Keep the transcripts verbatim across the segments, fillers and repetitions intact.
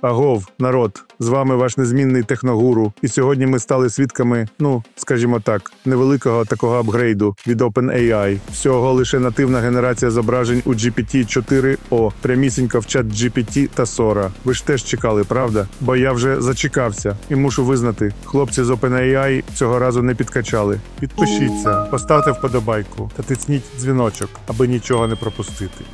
Агов, народ, з вами ваш незмінний техногуру, і сьогодні ми стали свідками, ну, скажімо так, невеликого такого апгрейду від OpenAI. Всього лише нативна генерація зображень у джі пі ті чотири о, прямісінько в чат джі пі ті та Сора. Ви ж теж чекали, правда? Бо я вже зачекався і мушу визнати, хлопці з OpenAI цього разу не підкачали. Підпишіться, поставте вподобайку та тисніть дзвіночок, аби нічого не пропустити.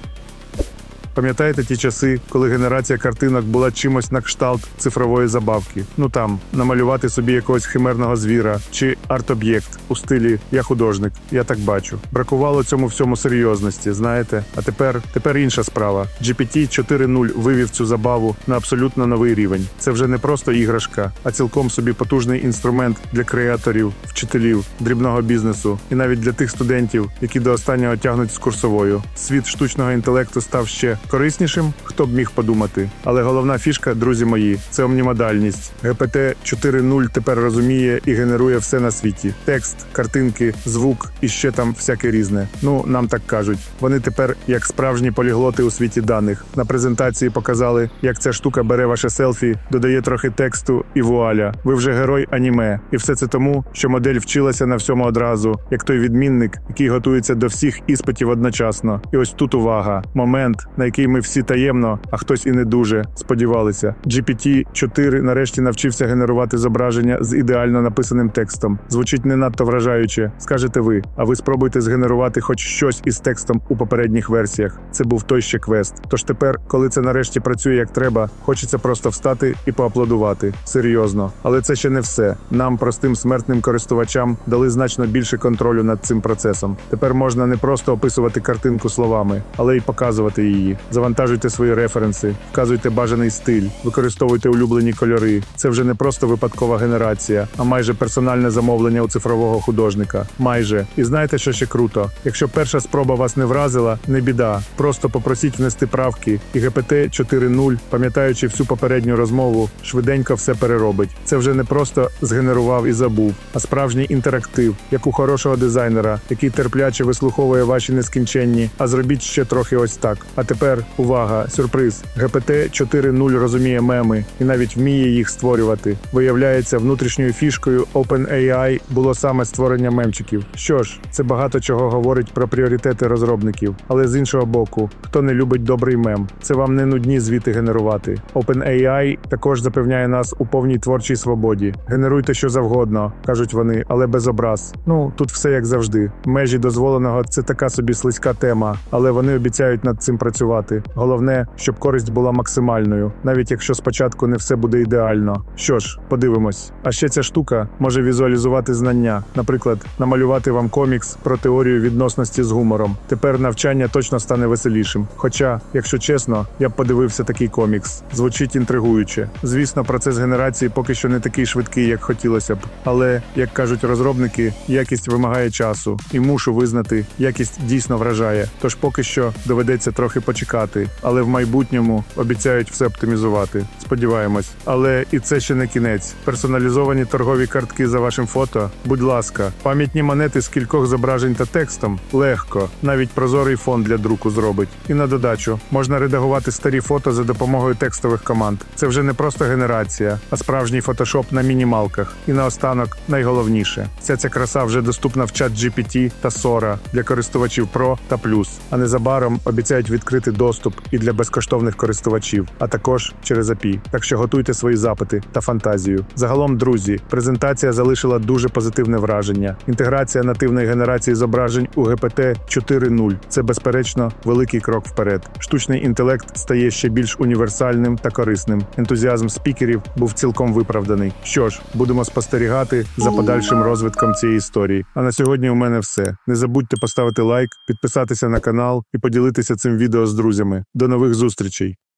Пам'ятаєте ті часи, коли генерація картинок була чимось на кшталт цифрової забавки? Ну там, намалювати собі якогось химерного звіра чи арт-об'єкт у стилі «я художник, я так бачу». Бракувало цьому всьому серйозності, знаєте? А тепер, тепер інша справа. джі пі ті чотири нуль вивів цю забаву на абсолютно новий рівень. Це вже не просто іграшка, а цілком собі потужний інструмент для креаторів, вчителів, дрібного бізнесу і навіть для тих студентів, які до останнього тягнуть з курсовою. Світ штучного інтелекту став ще кориснішим, хто б міг подумати. Але головна фішка, друзі мої, це омнімодальність. джі пі ті чотири нуль тепер розуміє і генерує все на світі. Текст, картинки, звук і ще там всяке різне. Ну, нам так кажуть. Вони тепер як справжні поліглоти у світі даних. На презентації показали, як ця штука бере ваше селфі, додає трохи тексту і вуаля. Ви вже герой аніме. І все це тому, що модель вчилася на всьому одразу, як той відмінник, який готується до всіх іспитів одночасно. І ось тут увага. Момент, на який ми всі таємно, а хтось і не дуже, сподівалися. джі пі ті чотири нарешті навчився генерувати зображення з ідеально написаним текстом. Звучить не надто вражаюче, скажете ви, а ви спробуйте згенерувати хоч щось із текстом у попередніх версіях. Це був той ще квест. Тож тепер, коли це нарешті працює як треба, хочеться просто встати і поаплодувати. Серйозно. Але це ще не все. Нам, простим смертним користувачам, дали значно більше контролю над цим процесом. Тепер можна не просто описувати картинку словами, але й показувати її. Завантажуйте свої референси, вказуйте бажаний стиль, використовуйте улюблені кольори. Це вже не просто випадкова генерація, а майже персональне замовлення у цифрового художника. Майже. І знаєте, що ще круто? Якщо перша спроба вас не вразила, не біда. Просто попросіть внести правки, і джі пі ті чотири нуль, пам'ятаючи всю попередню розмову, швиденько все переробить. Це вже не просто згенерував і забув, а справжній інтерактив, як у хорошого дизайнера, який терпляче вислуховує ваші нескінченні, а зробіть ще трохи ось так. А тепер, увага, сюрприз. джі пі ті чотири нуль розуміє меми і навіть вміє їх створювати. Виявляється, внутрішньою фішкою OpenAI було саме створення мемчиків. Що ж, це багато чого говорить про пріоритети розробників. Але з іншого боку, хто не любить добрий мем? Це вам не нудні звіти генерувати. OpenAI також запевняє нас у повній творчій свободі. Генеруйте що завгодно, кажуть вони, але без образ. Ну, тут все як завжди. Межі дозволеного – це така собі слизька тема, але вони обіцяють над цим працювати. Головне, щоб користь була максимальною, навіть якщо спочатку не все буде ідеально. Що ж, подивимось. А ще ця штука може візуалізувати знання. Наприклад, намалювати вам комікс про теорію відносності з гумором. Тепер навчання точно стане веселішим. Хоча, якщо чесно, я б подивився такий комікс. Звучить інтригуюче. Звісно, процес генерації поки що не такий швидкий, як хотілося б. Але, як кажуть розробники, якість вимагає часу. І мушу визнати, якість дійсно вражає. Тож поки що доведеться трохи почекати, але в майбутньому обіцяють все оптимізувати. Сподіваємось. Але і це ще не кінець. Персоналізовані торгові картки за вашим фото? Будь ласка. Пам'ятні монети з кількох зображень та текстом? Легко. Навіть прозорий фон для друку зробить. І на додачу, можна редагувати старі фото за допомогою текстових команд. Це вже не просто генерація, а справжній фотошоп на мінімалках. І наостанок, найголовніше. Вся ця краса вже доступна в чат джі пі ті та Сора для користувачів Pro та Plus. А незабаром обіцяють відкрити доступ і для безкоштовних користувачів, а також через ей пі ай. Так що готуйте свої запити та фантазію. Загалом, друзі, презентація залишила дуже позитивне враження. Інтеграція нативної генерації зображень у джі пі ті чотири нуль – це, безперечно, великий крок вперед. Штучний інтелект стає ще більш універсальним та корисним. Ентузіазм спікерів був цілком виправданий. Що ж, будемо спостерігати за подальшим розвитком цієї історії. А на сьогодні у мене все. Не забудьте поставити лайк, підписатися на канал і поділитися цим відео з друзями. До нових зустрічей!